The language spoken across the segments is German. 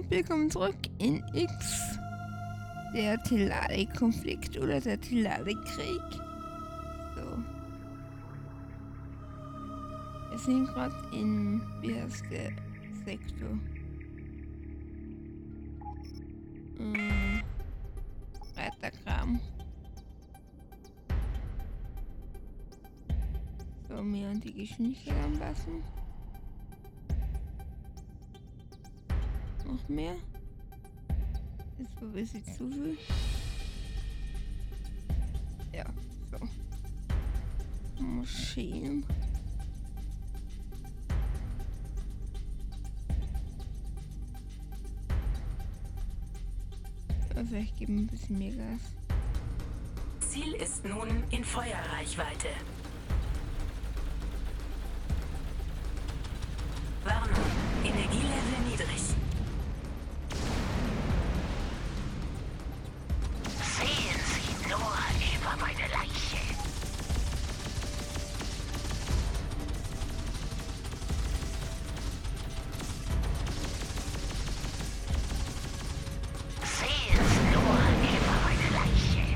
Willkommen zurück in X. Der Telari-Konflikt oder der Telari-Krieg. So. Wir sind gerade in, wie heißt der Sektor? Reiterkram. So, mir an die Geschwindigkeit anpassen. Noch mehr. Jetzt war es jetzt zu viel. Ja, so. Maschinen. Also ich gebe ein bisschen mehr Gas. Ziel ist nun in Feuerreichweite. Warnung, Energielevel niedrig. Sehen Sie nur über meine Leiche. Sehen Sie nur über meine Leiche.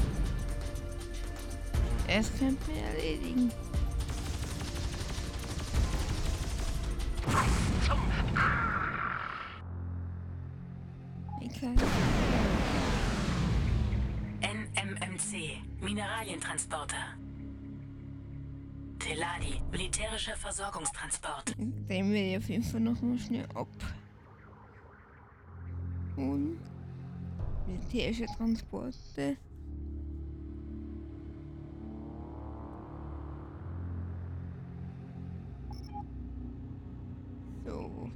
Es könnte mir erledigen. Okay. NMMC, Mineralientransporter. Teladi, militärischer Versorgungstransport. Den will ich auf jeden Fall noch mal schnell ab. Und militärische Transporte. So.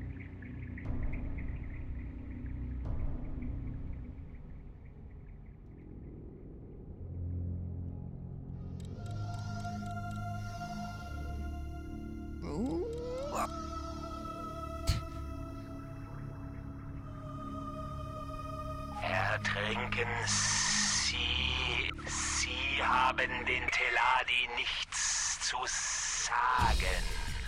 Ertrinken Sie. Sie haben den Teladi nichts zu sagen.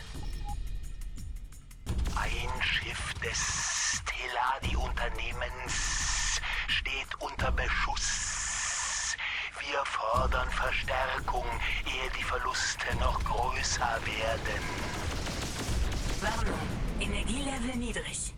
Ein Schiff des Teladi-Unternehmens steht unter Beschuss. Wir fordern Verstärkung, ehe die Verluste noch größer werden. Warnung, Energielevel niedrig.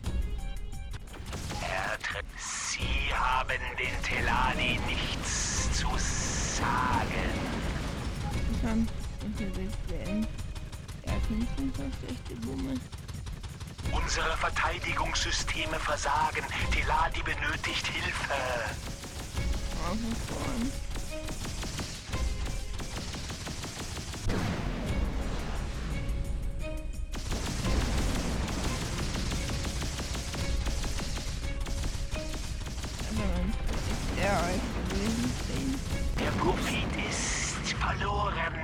Sie haben den Teladi nichts zu sagen. Komm, ich will das werden. Ja, kennst du so schlechte Bumme. Unsere Verteidigungssysteme versagen. Teladi benötigt Hilfe. Auf und vorn. Ja, ich will nicht sehen. Der Profit ist verloren.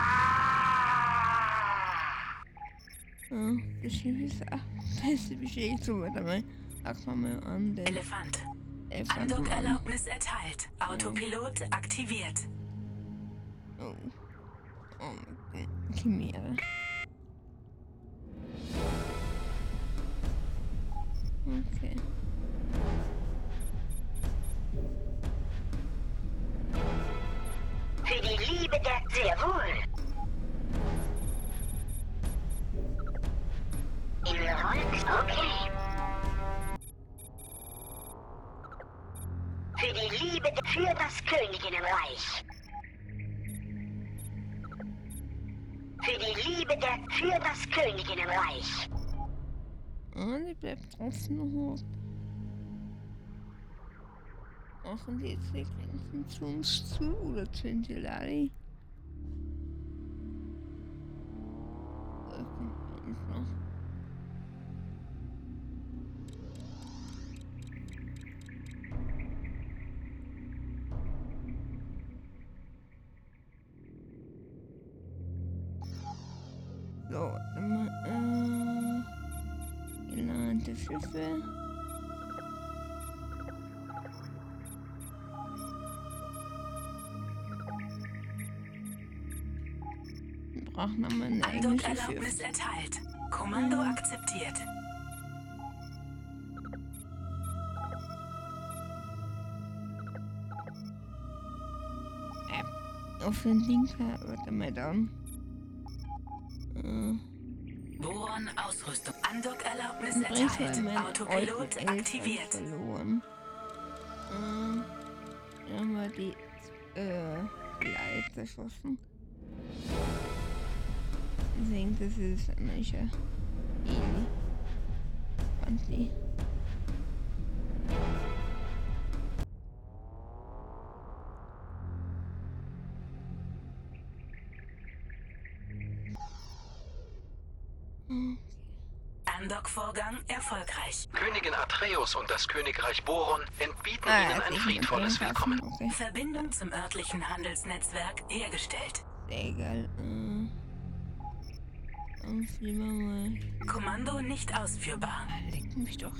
Ja, das Schiff ist auch beste beschädigt. So, warte mal. Sag mal an den Elefant. Elefanten an. Andockerlaubnis erteilt. Autopilot aktiviert. Oh. Oh, Chimäre. Okay. Für die Liebe der... Sehr wohl. In Rollen, okay. Für die Liebe... Für das Königinnenreich. Für die Liebe der... Für das Königinnenreich. Ah, die bleibt trotzdem noch hoch. Machen die jetzt die Grenzen zu uns zu oder zu den Telari? Da kommt eins noch. So, immer, gelernte Schiffe. Wir brauchen nochmal ein eigenes Schiff. Andockerlaubnis erteilt. Kommando akzeptiert. auf den Linker, warte mal dann. Boron-Ausrüstung. Andockerlaubnis Übrigens war erteilt. mein Autopilot Eugen 11 aktiviert. verloren. Dann haben wir die Leiter zerschossen. Ich denke, das ist ein mancher Anti. Andock-Vorgang erfolgreich. Königin Atreus und das Königreich Boron entbieten Ah, Ihnen jetzt ein ist friedvolles mit dem Willkommen. Waffen, okay. Verbindung zum örtlichen Handelsnetzwerk hergestellt. Sehr egal. Dann fliegen wir mal. Kommando nicht ausführbar. Leck mich doch.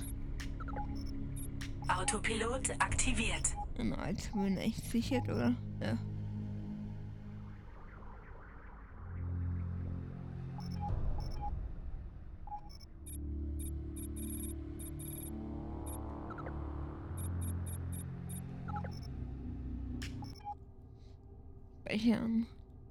Autopilot aktiviert. Na, als bin echt sicher, oder? Ja. Speichern.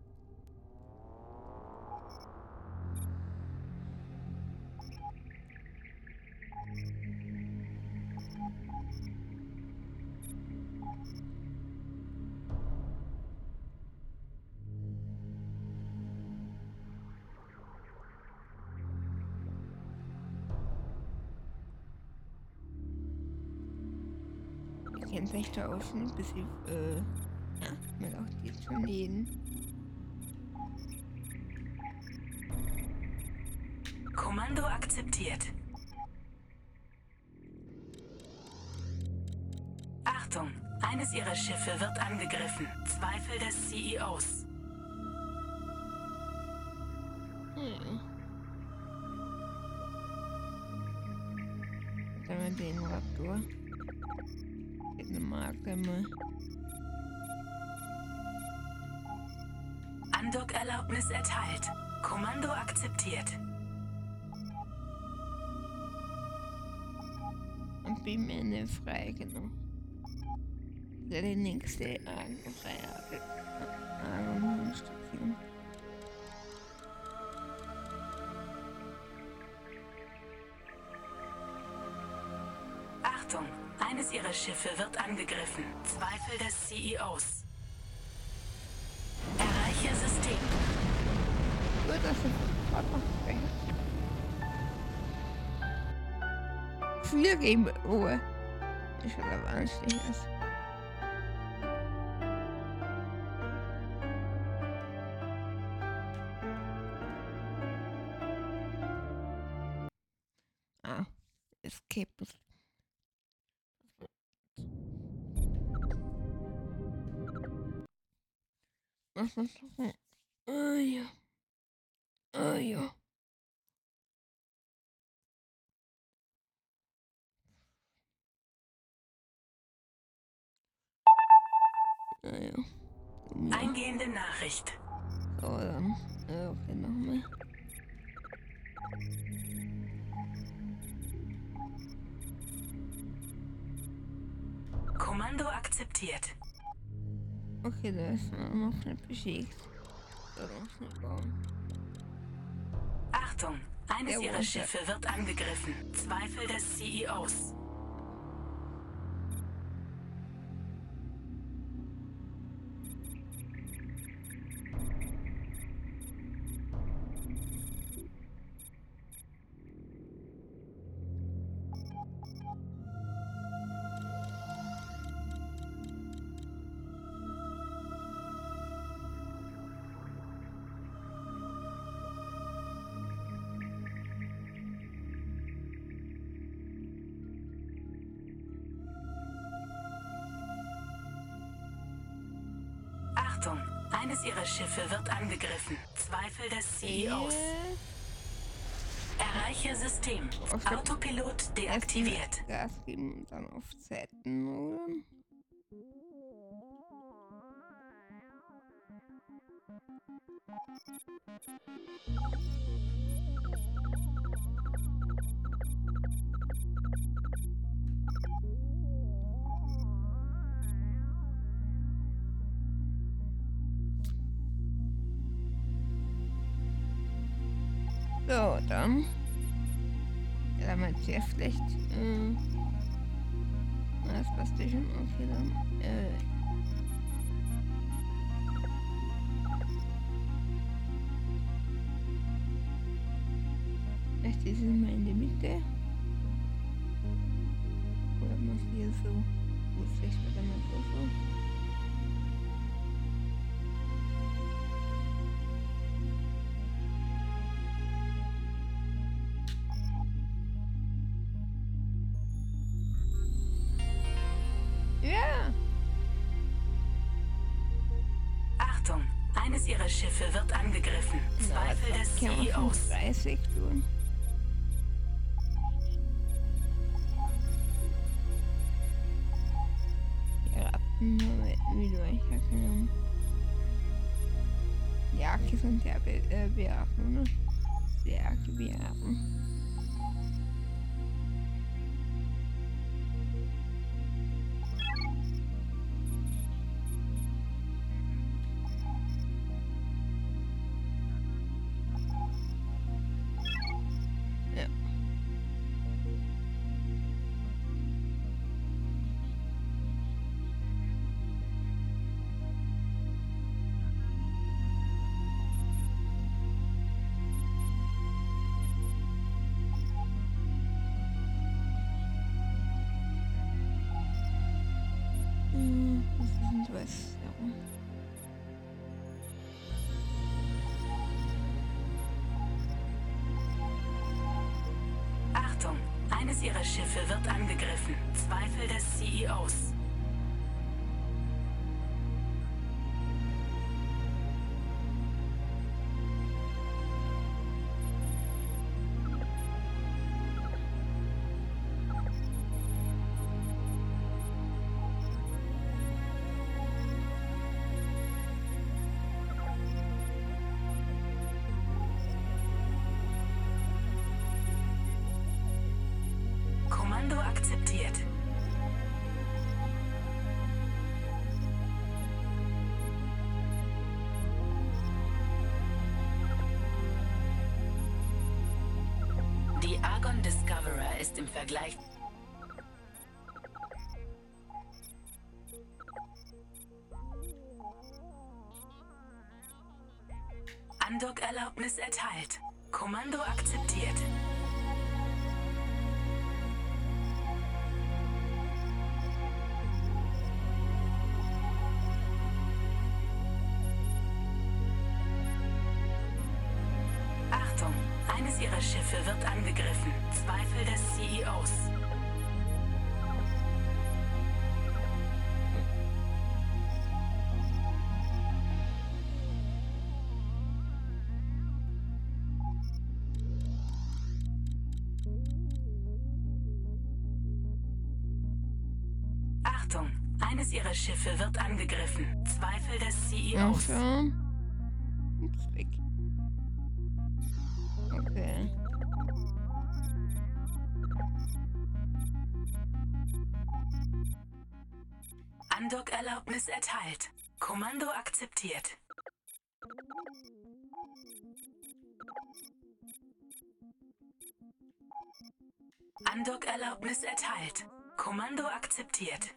Ich kenne 6000 bis ich, ja, mal auch die schon jeden. Kommando akzeptiert. Achtung! Eines ihrer Schiffe wird angegriffen. Zweifel des CEOs. Ja. Dann haben wir den Raptor. Den Marke mal. Andock-Erlaubnis erteilt. Kommando akzeptiert. Und bin mir eine frei genommen. Der die nächste freie Station. Achtung! Eines ihrer Schiffe wird angegriffen. Zweifel des CEOs. Erreiche System. Gut, dass ich sofort noch spreche. 4 Game Over. Ich schon aber anstehen ist. Ah, Escape. Was ist das? Oh ja. Oh ja. Naja. Ja. Eingehende Nachricht. So, dann. Okay, nochmal. Kommando akzeptiert. Okay, da ist noch nicht beschädigt. Da noch nicht bauen. Achtung! Eines Der ihrer Wurm. Schiffe wird angegriffen. Zweifel des CEOs. Achtung! Eines ihrer Schiffe wird angegriffen. Zweifel des CEOs. Erreiche System. Autopilot deaktiviert. Gas geben und dann auf Zeiten, oder? So, dann. Ja, da meint sehr schlecht. Das passt ja schon. Okay, dann. Vielleicht ist es mal in der Mitte. Oder muss hier so. Gut, vielleicht wird er mal so. Ja! Achtung, eines ihrer Schiffe wird angegriffen. Zweifel des Kann man schon CEOs. 30 tun. Ja, Ratten, wie du eigentlich keine Ahnung. Jake sind ja Bären, oder? Sehr Bären. Ja. Was ist denn das? Ja. Achtung, eines ihrer Schiffe wird angegriffen. Zweifel des CEOs. Kommando akzeptiert. Die Argon Discoverer ist im Vergleich. Andockerlaubnis erteilt. Kommando akzeptiert. Achtung, eines ihrer Schiffe wird angegriffen. Zweifel des CEOs. Achtung, eines ihrer Schiffe wird angegriffen. Zweifel des CEOs. Also. Ups, weg. Okay. Andockerlaubnis erteilt. Kommando akzeptiert. Andockerlaubnis erteilt. Kommando akzeptiert.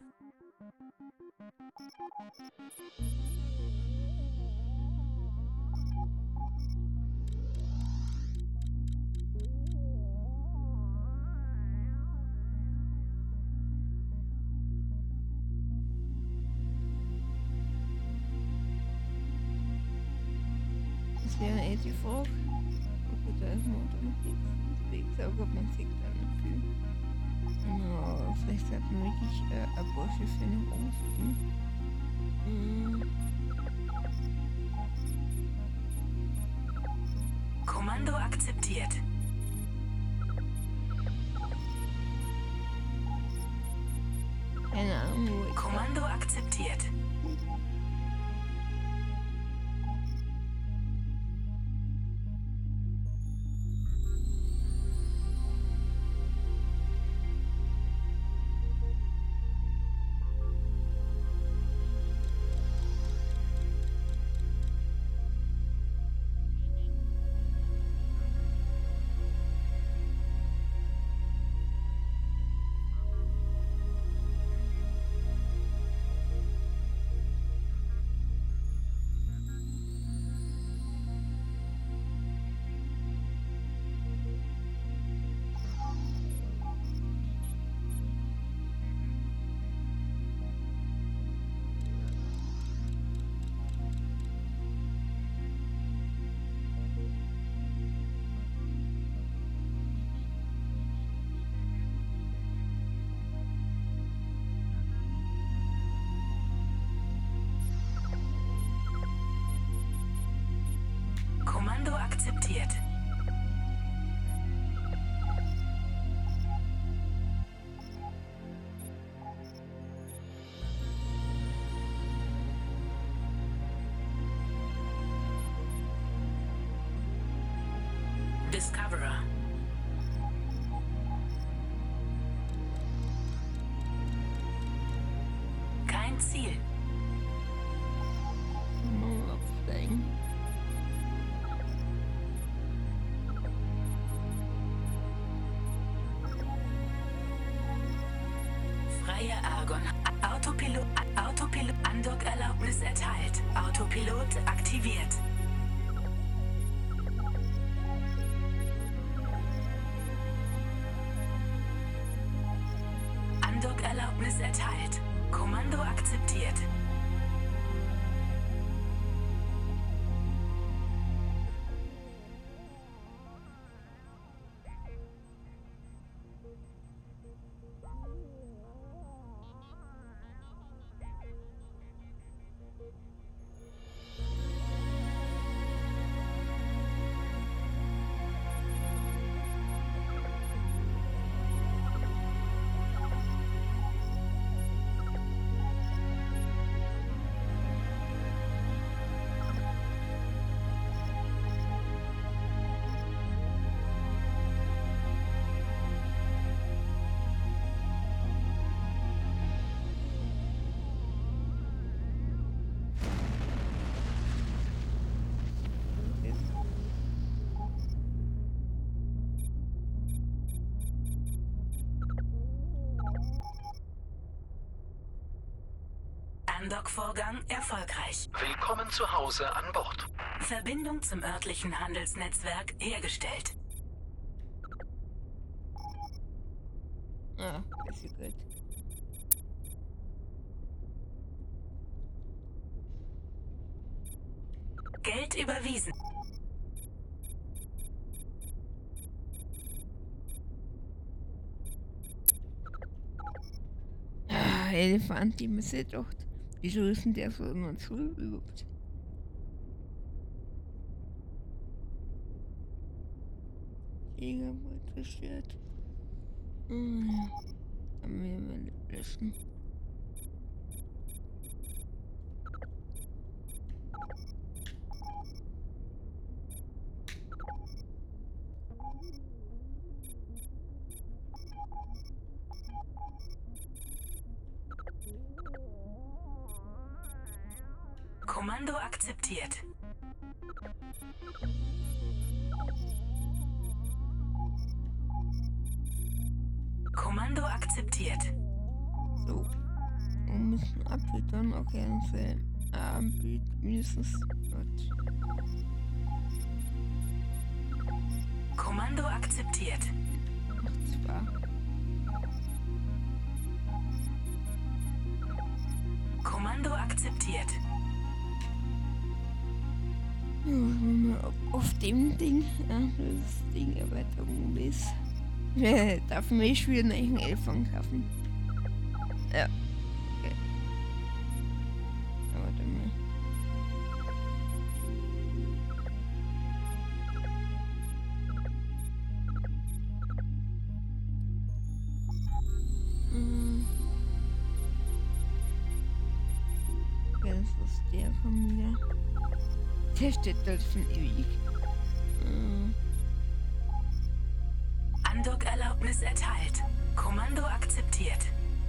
Das wäre eh die Frage. Okay, da ist man unterwegs, aber gut, man sieht da nicht viel. No, vielleicht sollte man wirklich ein paar Schiffe noch umschicken. Kommando akzeptiert. Keine Ahnung, wo ich Kommando akzeptiert. akzeptiert. Discoverer. Kein Ziel. Nothing. Freie Argon. Autopilot. Andockerlaubnis erteilt. Autopilot aktiviert. Andockerlaubnis erteilt. Kommando akzeptiert. Andock-Vorgang erfolgreich. Willkommen zu Hause an Bord. Verbindung zum örtlichen Handelsnetzwerk hergestellt. Ah, das ist gut. Geld überwiesen. Ah, Elefant, die müsste doch. Wieso ist denn der so immer zu überhaupt? Jäger wurde zerstört. Ja. Haben wir mal löschen. Kommando akzeptiert. Kommando akzeptiert. So. Wir müssen abfüttern. Okay, dann Abend mindestens. Gut. Kommando akzeptiert. Macht Spaß. Kommando akzeptiert. Ja, schauen wir mal, ob auf dem Ding, ja, das Ding Erweiterung ist. Darf mir ich wieder einen Elfang kaufen? Ja. Okay. Aber warte mal. Okay, das ist der von mir. Der steht dort schon ewig. Andock-Erlaubnis erteilt. Kommando akzeptiert.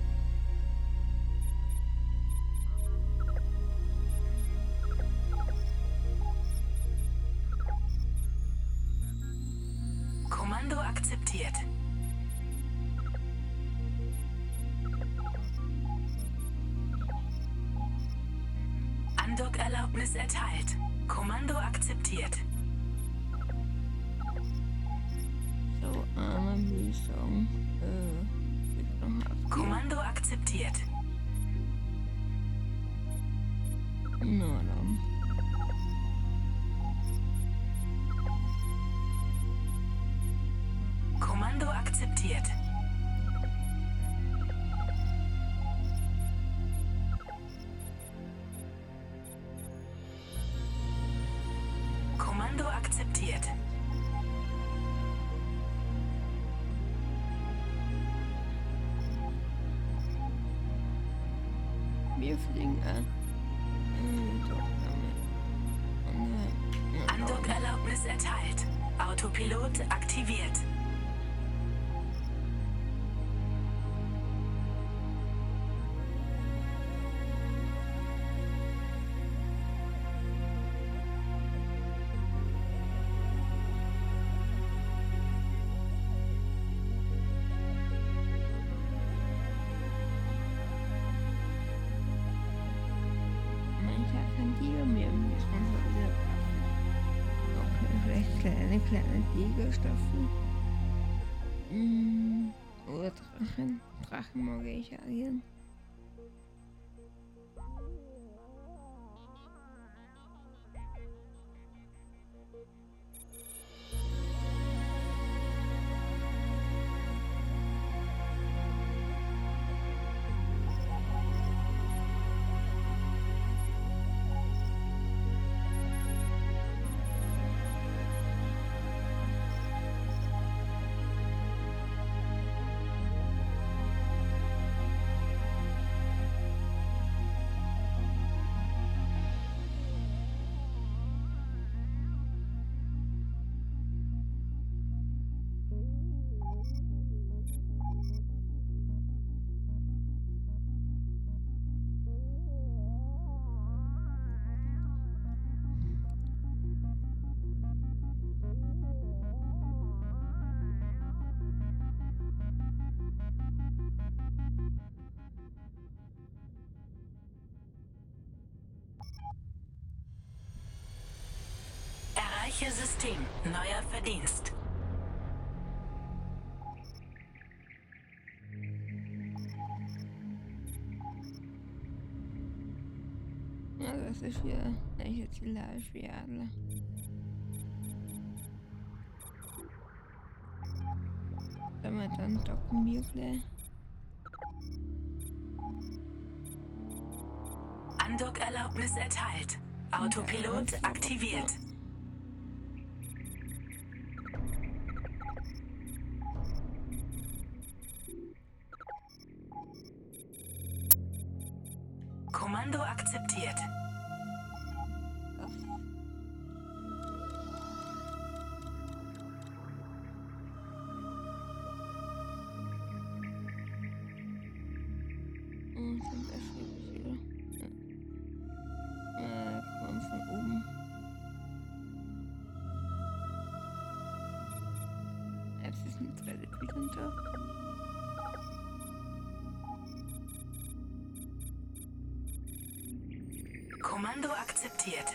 Kommando akzeptiert. Andock-Erlaubnis erteilt. Kommando akzeptiert. So, würde ich sagen, ich noch mal Kommando akzeptiert. Na dann. Kommando akzeptiert. Kommando akzeptiert. Wir fliegen an. Andockerlaubnis erteilt. Autopilot aktiviert. Eine kleine Tigerstaffel. Oder Drachen. Drachen mag ich auch gern. Erreiche System. Neuer Verdienst. Ja, das ist wieder eine Zillage wie Adler. Dann docken wir gleich. Andockerlaubnis erteilt. Autopilot aktiviert. Kommando akzeptiert. Und dann öffnet es wieder. Kommt von oben. Jetzt ist ein zweiter Kühlung da. Kommando akzeptiert.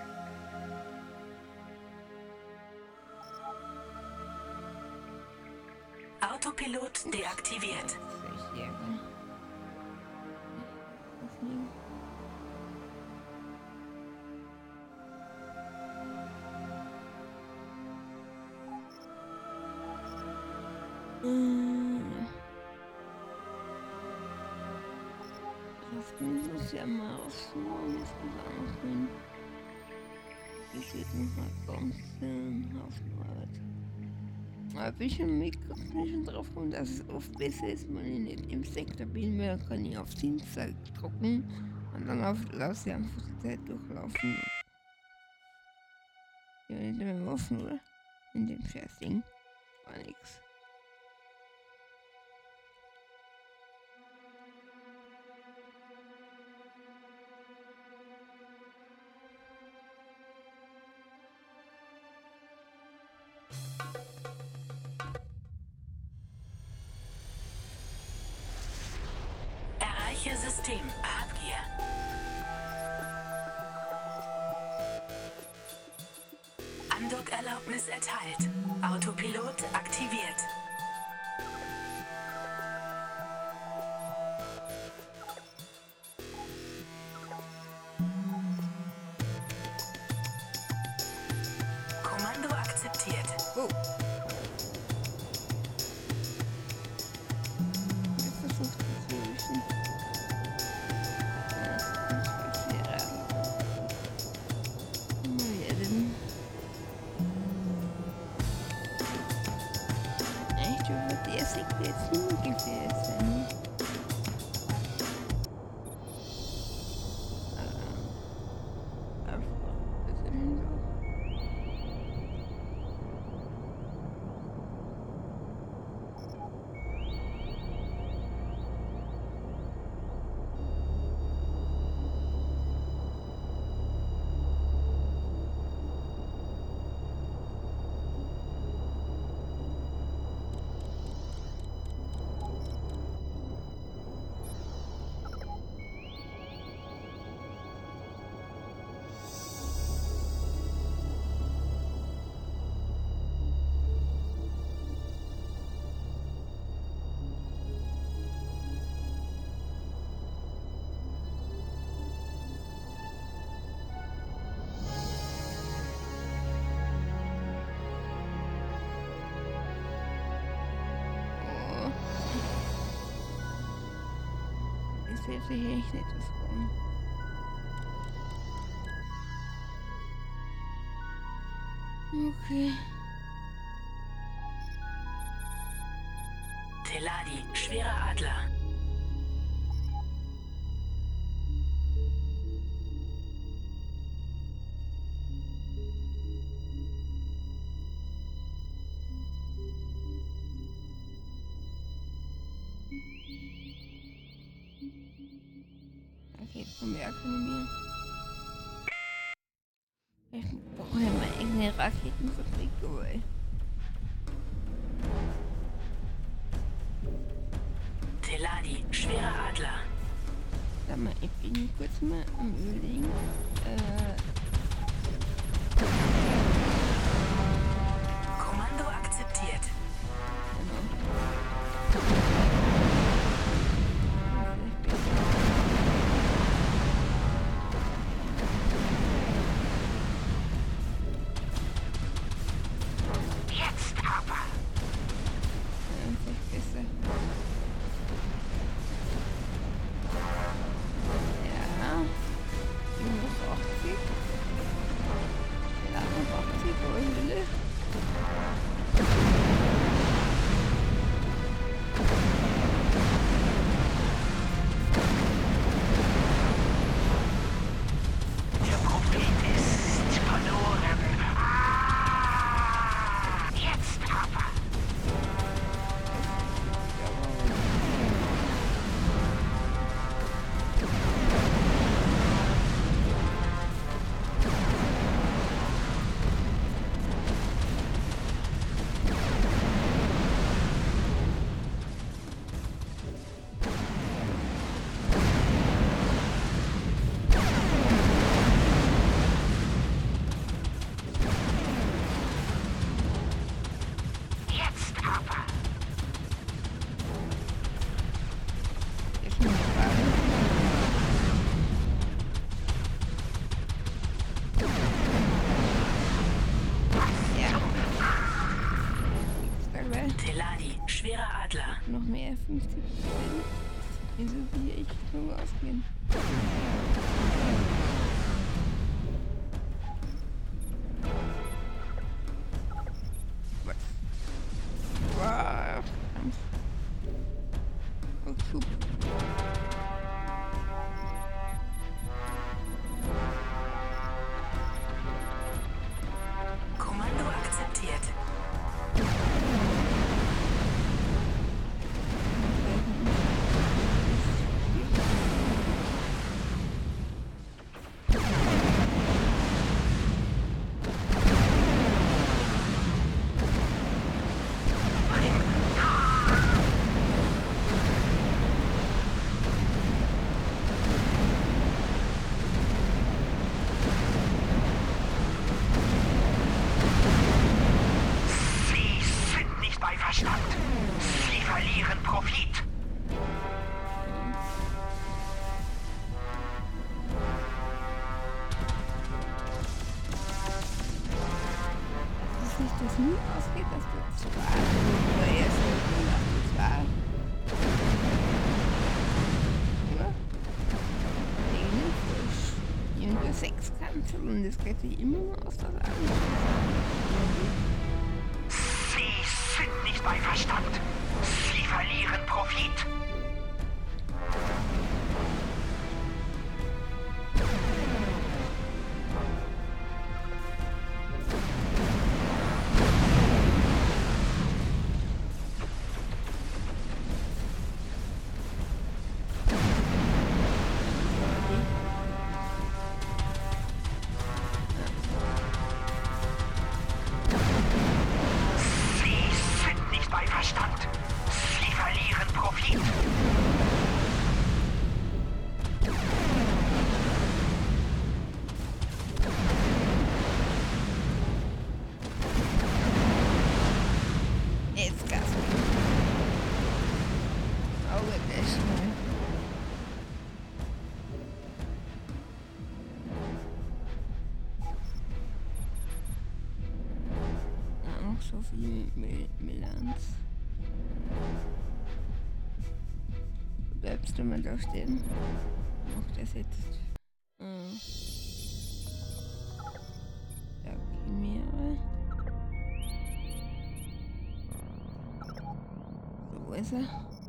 Autopilot deaktiviert. Das ist ja mal aufschneiden, jetzt muss ich auch noch hin. Das wird noch mal ganz Haufen Aber ein bisschen Mikro drauf kommt, dass es oft besser ist, wenn ich nicht im Sektor bin, weil dann kann ich auf Dienstag drucken und dann lasse ich einfach die Zeit durchlaufen. Ja, nicht mehr offen, oder? In dem scheiß Ding. War nix. Erreiche System. Habgier. Andockerlaubnis erteilt. Autopilot aktiviert. Kommando akzeptiert. Oh. Ich versuche das zu lösen. hätte ich nicht das Raum. Okay. Teladi, schwerer Adler. Raketenakademie. Ich brauche ja mal irgendeine Raketenfabrik, ey. Teladi, schwerer Adler. Sag mal, ich bin kurz mal am Überlegen. Kommando akzeptiert. Teladi, schwerer Adler. Noch mehr 50%. Wieso will ich nur ausgehen? Was? Wow. Oh, super. Kommando akzeptiert. Sie verlieren Profit. Dass sich das nie ausgeht, dass du zwar oder erst zwar oder? Eigentlich frisch. Irgendwo 6 Kanzel und das geht sich immer nur aus der Lage. Sie sind nicht bei Verstand. Sie verlieren Profit. Jetzt Gas. Oh, der ist schnell. Auch so viel Melanz. bleibst du mal da stehen. Mach das jetzt. Der Chimäre. So, wo ist er?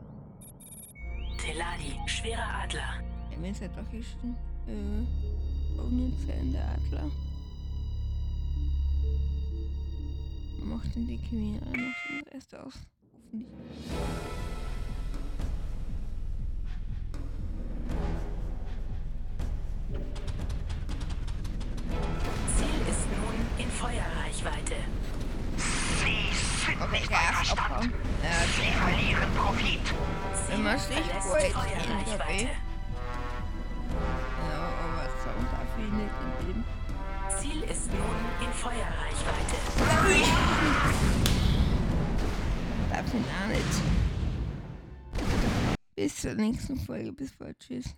Teladi, schwerer Adler. Ja, wenn es halt doch ist, Unnütze in der Adler. Macht denn die Chimäre noch den Rest aus? Hoffentlich. Ziel ist nun in Feuerreichweite. Sie sind Okay, nicht Gas abhauen. einverstanden. Ja, Sie verlieren Profit. wenn man sich verlässt freut, Feuerreichweite. ja, aber Sound darf ich nicht in dem. Ziel ist nun in Feuerreichweite. Darf ihn auch nicht. Bis zur nächsten Folge. Bis bald. Tschüss.